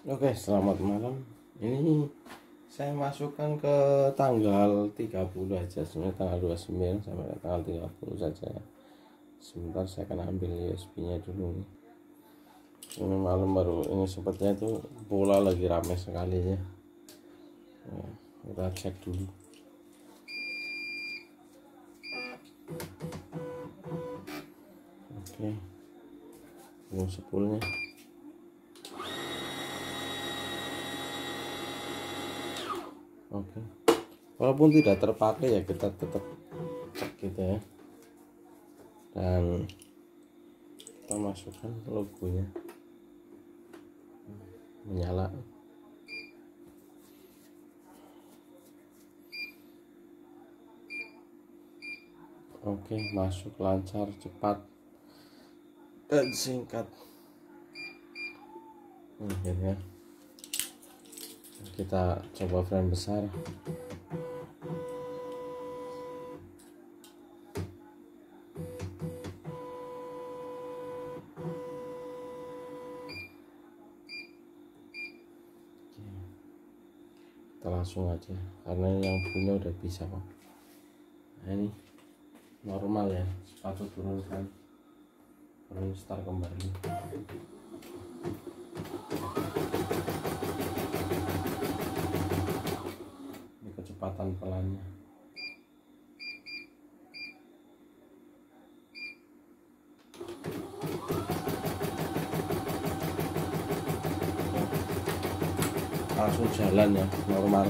Oke, selamat malam. Ini saya masukkan ke tanggal 30 aja, sebenarnya tanggal 29 sampai tanggal 30 saja. Sebentar saya akan ambil USB-nya dulu. Ini malam baru, ini sepertinya itu bola lagi ramai sekali ya. Nah, kita cek dulu. Oke, ini sepulnya. Oke, walaupun tidak terpakai ya kita tetap cek gitu ya, dan kita masukkan logonya, menyala. Oke, masuk lancar, cepat dan singkat. Ya. Kita coba frame besar. Kita langsung aja karena yang punya udah bisa kok. Nah, ini normal ya, sepatu turunkan, baru start kembali. Ini kecepatan pelannya. Langsung jalan ya, normal.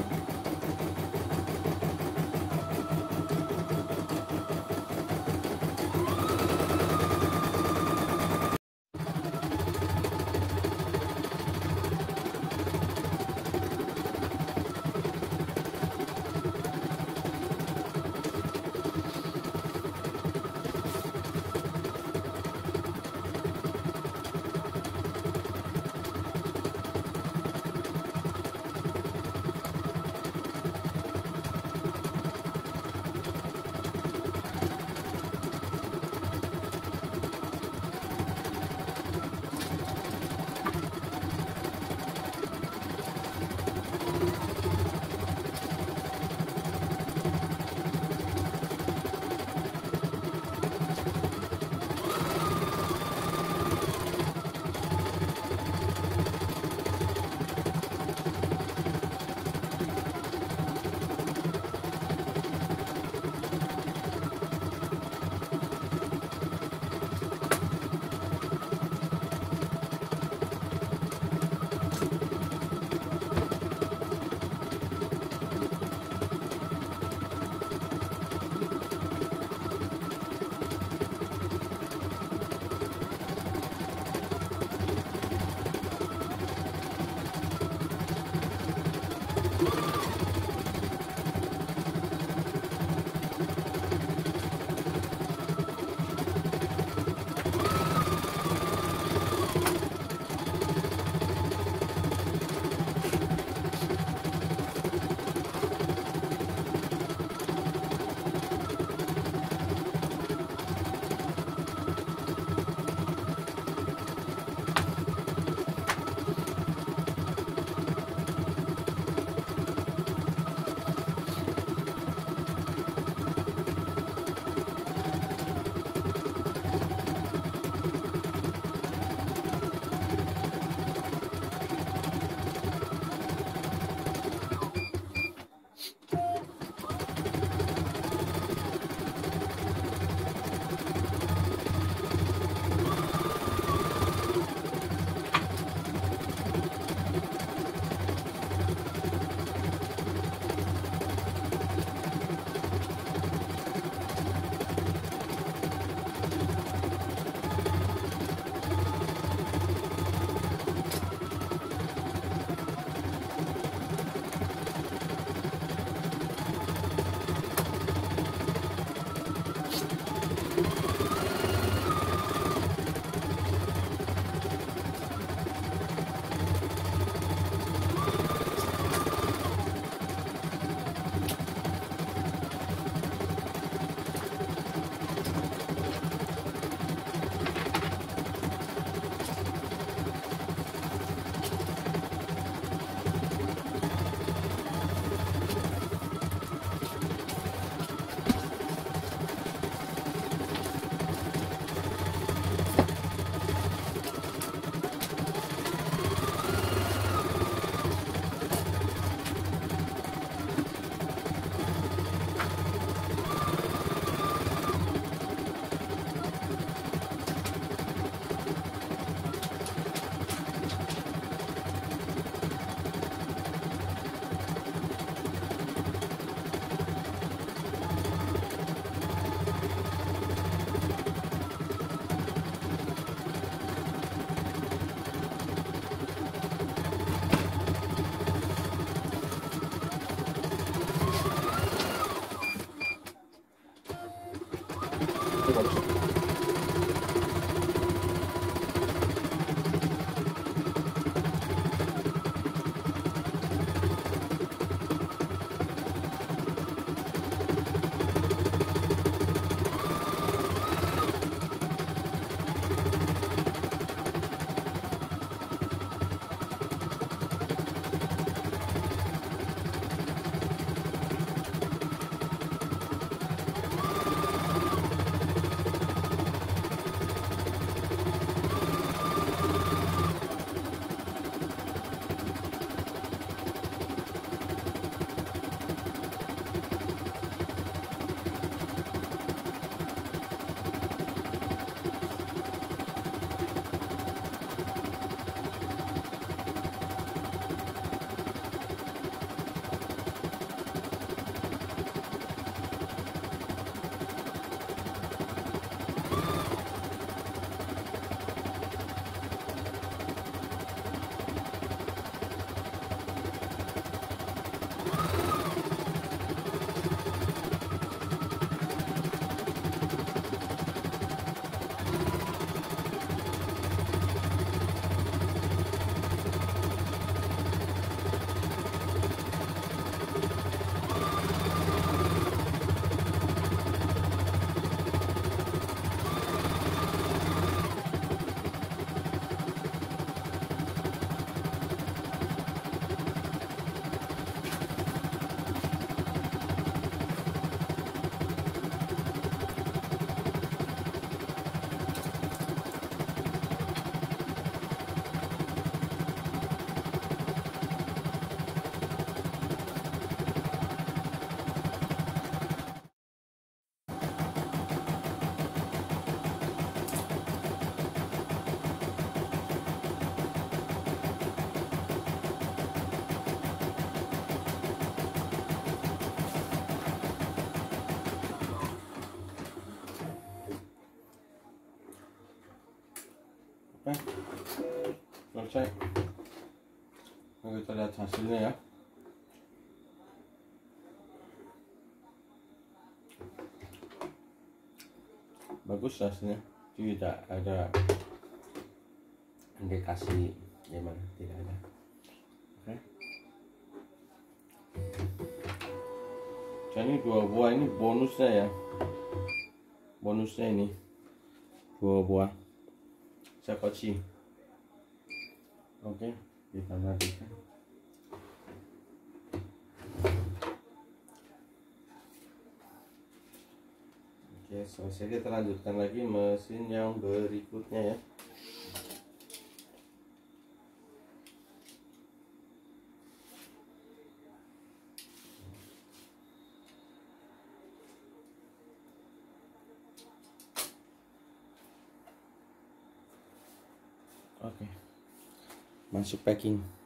Oke, selesai. Nah, kita lihat hasilnya ya. Bagus hasilnya, tidak ada indikasi gimana, tidak ada. Oke. Jadi 2 buah ini bonusnya ya, bonusnya ini 2 buah Shakochi. Oke, kita matikan. Oke, selesai. Kita lanjutkan lagi mesin yang berikutnya ya. Oke, masuk packing.